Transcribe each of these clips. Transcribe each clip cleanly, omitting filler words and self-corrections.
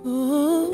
Ooh,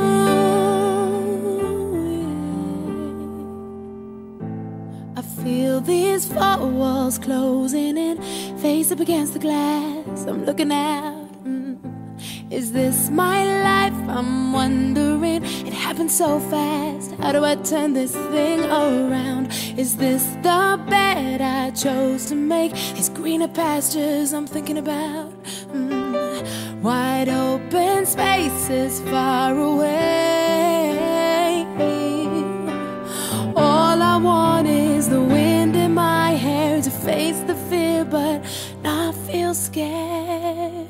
yeah. I feel these four walls closing in, face up against the glass. I'm looking out. Is this my life? I'm wondering. It happened so fast. How do I turn this thing around? Is this the bed I chose to make? These greener pastures I'm thinking about. Wide open spaces far away. All I want is the wind in my hair to face the fear, but not feel scared.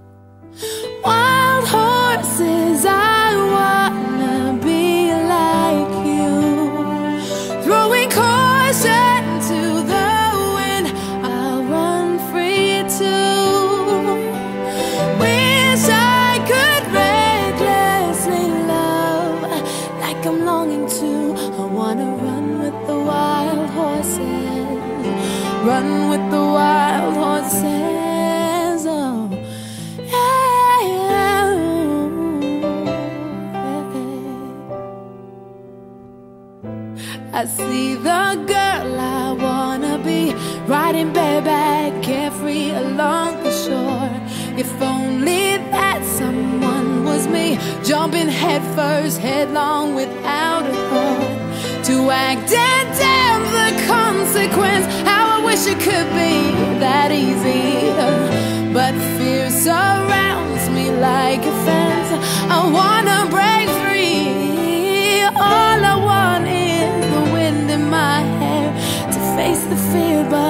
Wild horses, I wanna be like you, throwing caution to the wind. I'll run free too. Wish I could recklessly love like I'm longing to. I wanna run with the wild horses, run with the wild horses. Oh, I see the girl I wanna be, riding bareback, carefree along the shore. If only that someone was me, jumping headfirst, headlong without a thought, to act and damn the consequence. How I wish it could be that easy, but fear surrounds me like a fence. I wanna break free. All I want is the wind in my hair to face the fear, but